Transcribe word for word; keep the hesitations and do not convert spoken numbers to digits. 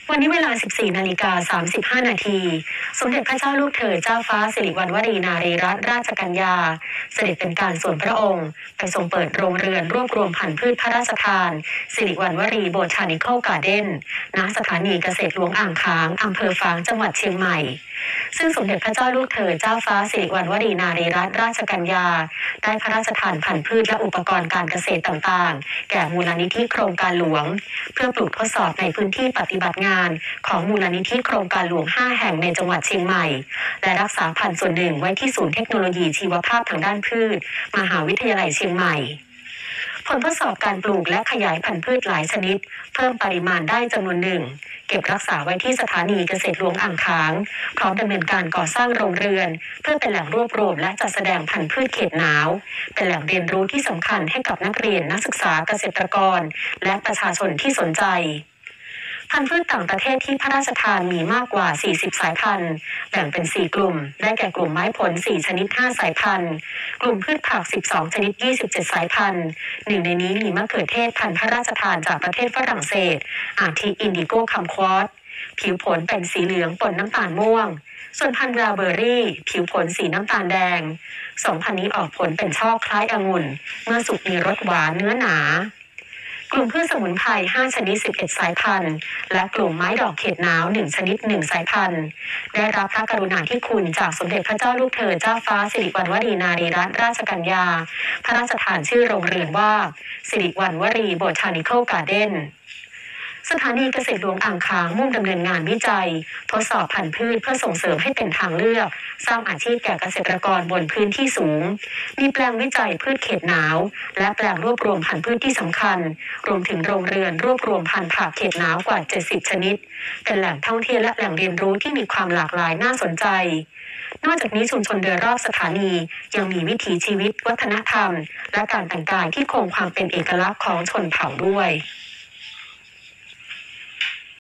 วันนี้เวลา สิบสี่นาฬิกาสามสิบห้านาทีสมเด็จพระเจ้าลูกเธอเจ้าฟ้าสิริวัณวรีนารีรัตนราชกัญญาเสด็จเป็นการส่วนพระองค์ไปทรงเปิดโรงเรือนรวบรวมพันธุ์พืชพระราชทานสิริวัณวรีโบทานิคอลการ์เด้นณสถานีเกษตรหลวงอ่างค้างอำเภอฝางจังหวัดเชียงใหม่ซึ่งสมเด็จพระเจ้าลูกเธอเจ้าฟ้าสิริวัณวรีนารีรัตนราชกัญญาได้พระราชทานพันธุ์พืชและอุปกรณ์การเกษตรต่างๆแก่มูลนิธิโครงการหลวงเพื่อปลูกทดสอบในพื้นที่ปฏิบัติงานของมูลนิธิโครงการหลวงห้าแห่งในจังหวัดเชียงใหม่และรักษาพันธุ์ส่วนหนึ่งไว้ที่ศูนย์เทคโนโลยีชีวภาพทางด้านพืชมหาวิทยาลัยเชียงใหม่ผลทดสอบการปลูกและขยายพันธุ์พืชหลายชนิดเพิ่มปริมาณได้จำนวนหนึ่งเก็บรักษาไว้ที่สถานีเกษตรหลวงอ่างค้างพร้อมดำเนินการก่อสร้างโรงเรือนเพื่อเป็นแหล่งรวบรวมและจัดแสดงพันธุ์พืชเขตหนาวเป็นแหล่งเรียนรู้ที่สำคัญให้กับนักเรียนนักศึกษาเกษตรกรและประชาชนที่สนใจพันธุ์พืชต่างประเทศที่พระราชทานมีมากกว่าสี่สิบสายพันธุ์แบ่งเป็นสี่กลุ่มได้แก่กลุ่มไม้ผลสี่ชนิดห้าสายพันธุ์กลุ่มพืชผักสิบสองชนิดยี่สิบเจ็ดสายพันธุ์หนึ่งในนี้มีมะเขือเทศพันธุ์พระราชทานจากประเทศฝรั่งเศสอาทิอินดิโก้คัมควอตผิวผลเป็นสีเหลืองปนน้ำตาลม่วงส่วนพันธุ์ราเบอร์รี่ผิวผลสีน้ำตาลแดงสองพันธุ์นี้ออกผลเป็นช่อคล้ายองุ่นเมื่อสุกมีรสหวานเนื้อหนากลุ่มพืชสมุนไพรห้าชนิดสิบเอ็ดสายพันธุ์และกลุ่มไม้ดอกเขตหนาวหนึ่งชนิดหนึ่งสายพันธุ์ได้รับพระกรุณาธิคุณจากสมเด็จพระเจ้าลูกเธอเจ้าฟ้าสิริวัณวรีนารีรัตนราชกัญญาพระราชทานชื่อโรงเรียนว่าสิริวัณวรีโบทานิคอลการ์เด้นสถานีเกษตรหลวงอ่างค้างมุ่งดำเนินงานวิจัยทดสอบพันธุ์พืชเพื่อส่งเสริมให้เป็นทางเลือกสร้างอาชีพแก่เกษตรกรบนพื้นที่สูงมีแปลงวิจัยพืชเขตหนาวและแปลงรวบรวมพันธุ์พืชที่สำคัญรวมถึงโรงเรือนรวบรวมพันธุ์ผักเขตหนาวกว่าเจ็ดสิบชนิดเป็นแหล่งท่องเที่ยวและแหล่งเรียนรู้ที่มีความหลากหลายน่าสนใจนอกจากนี้ชุมชนโดยรอบสถานียังมีวิถีชีวิตวัฒนธรรมและการแต่งกายที่คงความเป็นเอกลักษณ์ของชนเผ่าด้วย